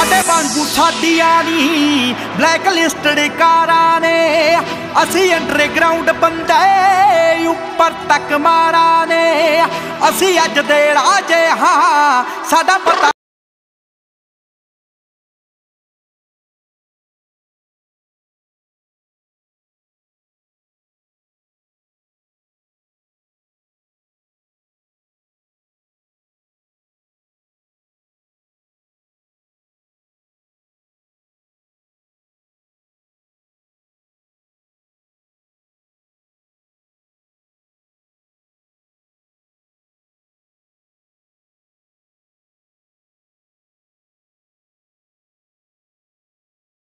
साडे वांगू साडियां नी black listed कारां ने, असी अंडरग्राउंड बंदे उपर तक मारा ने। असी अज दे राजे हाँ, साडा पता